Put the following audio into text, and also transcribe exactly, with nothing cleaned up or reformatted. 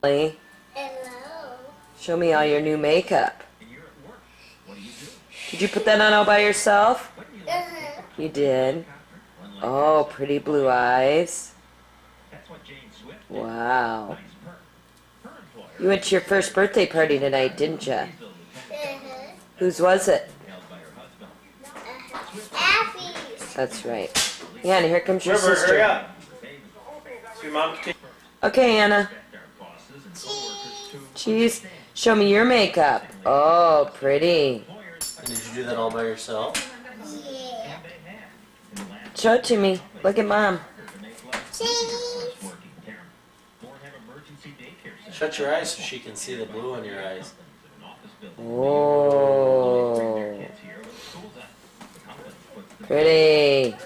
Hello. Show me all your new makeup. Did you put that on all by yourself? Uh-huh. You did? Oh, pretty blue eyes. Wow. You went to your first birthday party tonight, didn't you? Uh-huh. Whose was it? Uh-huh. Abby's. That's right. Yeah, and here comes your River, sister. hurry up. So your mom can Okay, Anna. Cheese. Cheese. Show me your makeup. Oh, pretty. And did you do that all by yourself? Yeah. Show it to me. Look at Mom. Cheese. Shut your eyes so she can see the blue in your eyes. Oh. Pretty.